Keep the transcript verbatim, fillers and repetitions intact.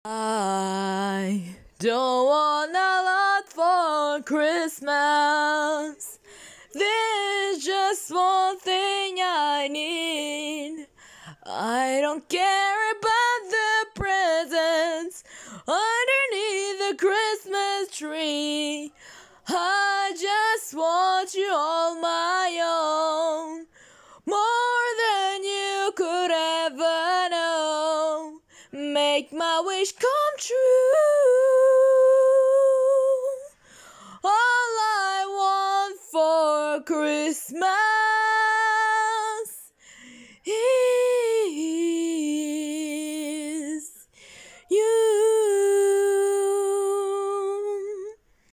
I don't want a lot for Christmas. There's just one thing I need. I don't care about the presents underneath the Christmas tree. I just want you all my own, more than you could ever know. Make my wish come true. All I want for Christmas